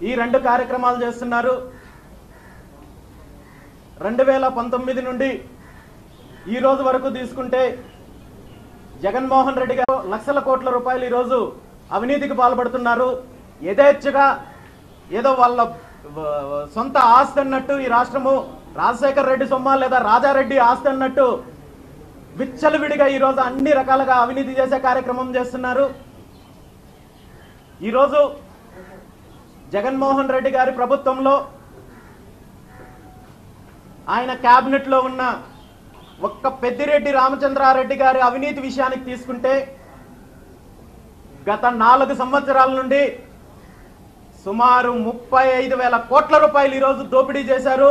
ఈ రెండు కార్యక్రమాలు చేస్తున్నారు. 2019 నుండి ఈ రోజు వరకు తీసుకుంటే జగన్మోహన్ రెడ్డి గారు లక్షల కోట్ల రూపాయలు ఈరోజు అవినీతికి పాల్పడుతున్నారు. యథేచ్ఛగా ఏదో వాళ్ళ సొంత ఆస్తి అన్నట్టు ఈ రాష్ట్రము రాజశేఖర్ రెడ్డి సొమ్మ లేదా రాజారెడ్డి ఆస్తి అన్నట్టు విచ్చలవిడిగా ఈరోజు అన్ని రకాలుగా అవినీతి చేసే కార్యక్రమం చేస్తున్నారు. ఈరోజు జగన్మోహన్ రెడ్డి గారి ప్రభుత్వంలో ఆయన కేబినెట్ లో ఉన్న ఒక్క పెద్దిరెడ్డి రామచంద్రారెడ్డి గారి అవినీతి విషయానికి తీసుకుంటే గత 4 సంవత్సరాల నుండి సుమారు 35,000 కోట్ల రూపాయలు ఈరోజు దోపిడీ చేశారు.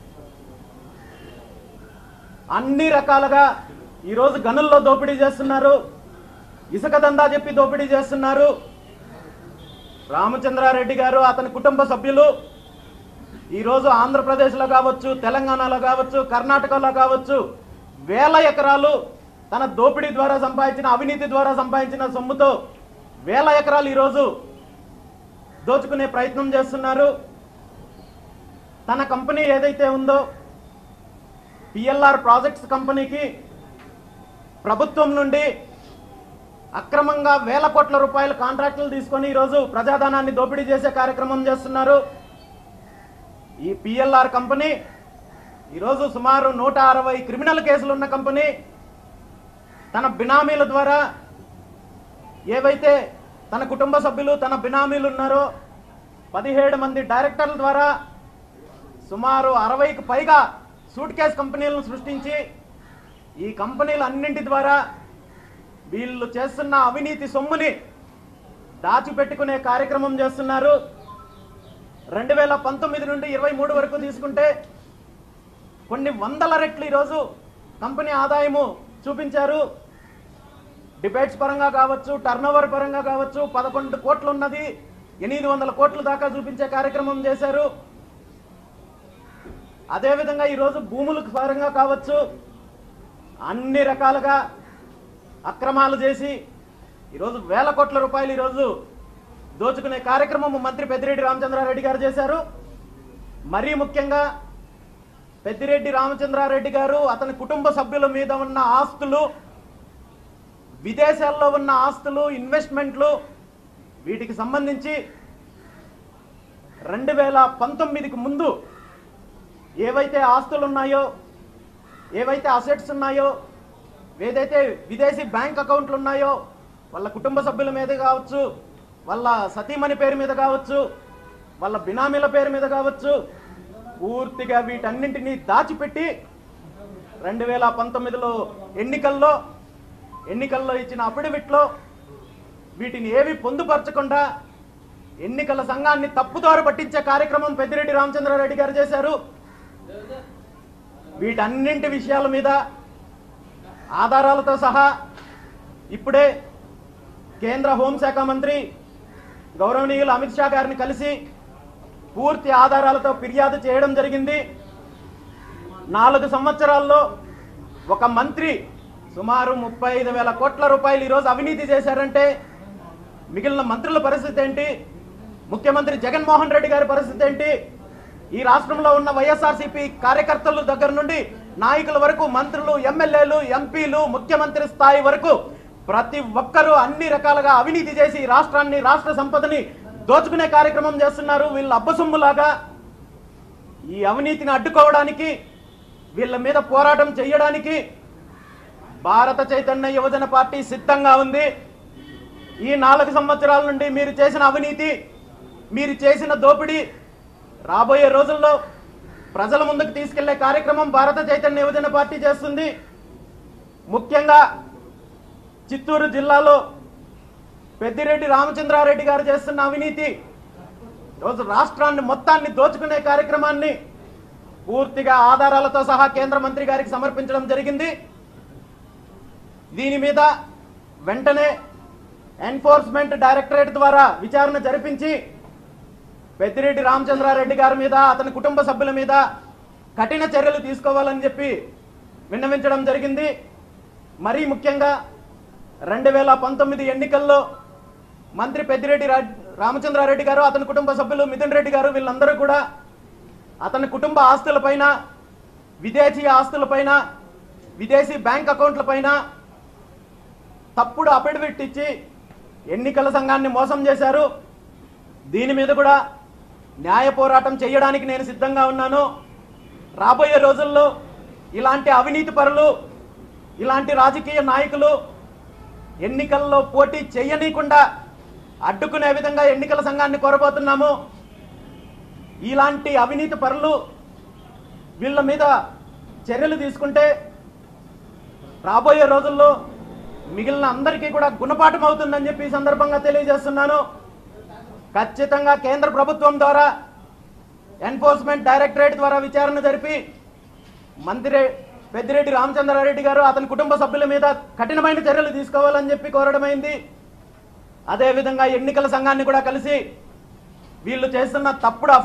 అన్ని రకాలుగా ఈరోజు గనుల్లో దోపిడీ చేస్తున్నారు. ఇసుక దందా చెప్పి దోపిడీ చేస్తున్నారు. రామచంద్రారెడ్డి గారు అతని కుటుంబ సభ్యులు ఈరోజు ఆంధ్రప్రదేశ్లో కావచ్చు, తెలంగాణలో కావచ్చు, కర్ణాటకలో కావచ్చు వేల ఎకరాలు తన దోపిడీ ద్వారా సంపాదించిన అవినీతి ద్వారా సంపాదించిన సొమ్ముతో వేల ఎకరాలు ఈరోజు దోచుకునే ప్రయత్నం చేస్తున్నారు. తన కంపెనీ ఏదైతే ఉందో పిఎల్ఆర్ ప్రాజెక్ట్స్ కంపెనీకి ప్రభుత్వం నుండి అక్రమంగా వేల కోట్ల రూపాయల కాంట్రాక్టులు తీసుకొని ఈరోజు ప్రజాధనాన్ని దోపిడీ చేసే కార్యక్రమం చేస్తున్నారు. ఈ పిఎల్ఆర్ కంపెనీ ఈరోజు సుమారు 160 క్రిమినల్ కేసులు ఉన్న కంపెనీ. తన బినామీల ద్వారా ఏవైతే తన కుటుంబ సభ్యులు తన బినామీలు ఉన్నారో 17 మంది డైరెక్టర్ల ద్వారా సుమారు 60కి పైగా సూట్ కేస్ కంపెనీలను సృష్టించి ఈ కంపెనీలన్నింటి ద్వారా వీళ్ళు చేస్తున్న అవినీతి సొమ్ముని దాచిపెట్టుకునే కార్యక్రమం చేస్తున్నారు. 2019 నుండి 23 వరకు తీసుకుంటే కొన్ని వందల రెట్లు ఈరోజు కంపెనీ ఆదాయము చూపించారు. డిబేట్స్ పరంగా కావచ్చు, టర్నోవర్ పరంగా కావచ్చు 11 కోట్లు ఉన్నది 800 కోట్ల దాకా చూపించే కార్యక్రమం చేశారు. అదేవిధంగా ఈరోజు భూముల పరంగా కావచ్చు అన్ని రకాలుగా అక్రమాలు చేసి ఈరోజు వేల కోట్ల రూపాయలు ఈరోజు దోచుకునే కార్యక్రమం మంత్రి పెద్దిరెడ్డి రామచంద్రారెడ్డి గారు చేశారు. మరీ ముఖ్యంగా పెద్దిరెడ్డి రామచంద్రారెడ్డి గారు అతని కుటుంబ సభ్యుల మీద ఉన్న ఆస్తులు, విదేశాల్లో ఉన్న ఆస్తులు, ఇన్వెస్ట్మెంట్లు వీటికి సంబంధించి 2019కి ముందు ఏవైతే ఆస్తులు ఉన్నాయో, ఏవైతే అసెట్స్ ఉన్నాయో, ఏదైతే విదేశీ బ్యాంక్ అకౌంట్లు ఉన్నాయో వాళ్ళ కుటుంబ సభ్యుల మీద కావచ్చు, వాళ్ళ సతీమణి పేరు మీద కావచ్చు, వాళ్ళ బినామీల పేరు మీద కావచ్చు పూర్తిగా వీటన్నింటినీ దాచిపెట్టి 2019లో ఎన్నికల్లో ఇచ్చిన అఫిడవిట్లో వీటిని ఏవి పొందుపరచకుండా ఎన్నికల సంఘాన్ని తప్పుదారి పట్టించే కార్యక్రమం పెద్దిరెడ్డి రామచంద్రారెడ్డి గారు చేశారు. వీటన్నింటి విషయాల మీద ఆధారాలతో సహా ఇప్పుడే కేంద్ర హోంశాఖ మంత్రి గౌరవనీయులు అమిత్ షా గారిని కలిసి పూర్తి ఆధారాలతో ఫిర్యాదు చేయడం జరిగింది. 4 సంవత్సరాల్లో ఒక మంత్రి సుమారు 35,000 కోట్ల రూపాయలు ఈరోజు అవినీతి చేశారంటే మిగిలిన మంత్రుల పరిస్థితి ఏంటి, ముఖ్యమంత్రి జగన్మోహన్ రెడ్డి గారి పరిస్థితి ఏంటి, ఈ రాష్ట్రంలో ఉన్న వైఎస్ఆర్సీపీ కార్యకర్తల దగ్గర నుండి నాయకుల వరకు, మంత్రులు, ఎమ్మెల్యేలు, ఎంపీలు, ముఖ్యమంత్రి స్థాయి వరకు ప్రతి ఒక్కరూ అన్ని రకాలుగా అవినీతి చేసి రాష్ట్రాన్ని, రాష్ట్ర సంపదని దోచుకునే కార్యక్రమం చేస్తున్నారు. వీళ్ళ అబ్బసొమ్ములాగా ఈ అవినీతిని అడ్డుకోవడానికి, వీళ్ళ మీద పోరాటం చేయడానికి భారత చైతన్య యువజన పార్టీ సిద్ధంగా ఉంది. ఈ 4 సంవత్సరాల నుండి మీరు చేసిన అవినీతి, మీరు చేసిన దోపిడీ రాబోయే రోజుల్లో ప్రజల ముందుకు తీసుకెళ్లే కార్యక్రమం భారత చైతన్య యువజన పార్టీ చేస్తుంది. ముఖ్యంగా చిత్తూరు జిల్లాలో పెద్దిరెడ్డి రామచంద్రారెడ్డి గారు చేస్తున్న అవినీతి రోజు రాష్ట్రాన్ని మొత్తాన్ని దోచుకునే కార్యక్రమాన్ని పూర్తిగా ఆధారాలతో సహా కేంద్ర మంత్రి గారికి సమర్పించడం జరిగింది. దీని మీద వెంటనే ఎన్ఫోర్స్మెంట్ డైరెక్టరేట్ ద్వారా విచారణ జరిపించి పెద్దిరెడ్డి రామచంద్రారెడ్డి గారి మీద, అతని కుటుంబ సభ్యుల మీద కఠిన చర్యలు తీసుకోవాలని చెప్పి విన్నవించడం జరిగింది. మరీ ముఖ్యంగా 2019 ఎన్నికల్లో మంత్రి పెద్దిరెడ్డి రామచంద్రారెడ్డి గారు, అతని కుటుంబ సభ్యులు మిథున్ రెడ్డి గారు వీళ్ళందరూ కూడా అతని కుటుంబ ఆస్తులపైన, విదేశీ ఆస్తులపైన, విదేశీ బ్యాంక్ అకౌంట్లపైన తప్పుడు అఫిడవిట్ ఇచ్చి ఎన్నికల సంఘాన్ని మోసం చేశారు. దీని మీద కూడా న్యాయ పోరాటం చేయడానికి నేను సిద్ధంగా ఉన్నాను. రాబోయే రోజుల్లో ఇలాంటి అవినీతి పరులు, ఇలాంటి రాజకీయ నాయకులు ఎన్నికల్లో పోటీ చేయనీయకుండా అడ్డుకునే విధంగా ఎన్నికల సంఘాన్ని కోరబోతున్నాము. ఇలాంటి అవినీతి పరులు వీళ్ళ మీద చర్యలు తీసుకుంటే రాబోయే రోజుల్లో మిగిలిన అందరికీ కూడా గుణపాఠం అవుతుందని చెప్పి ఈ సందర్భంగా తెలియజేస్తున్నాను. ఖచ్చితంగా కేంద్ర ప్రభుత్వం ద్వారా, ఎన్ఫోర్స్మెంట్ డైరెక్టరేట్ ద్వారా విచారణ జరిపి మంత్రి పెద్దిరెడ్డి రామచంద్రారెడ్డి గారు, అతని కుటుంబ సభ్యుల మీద కఠినమైన చర్యలు తీసుకోవాలని చెప్పి కోరడమైంది. అదేవిధంగా ఎన్నికల సంఘాన్ని కూడా కలిసి వీళ్ళు చేస్తున్న తప్పుడు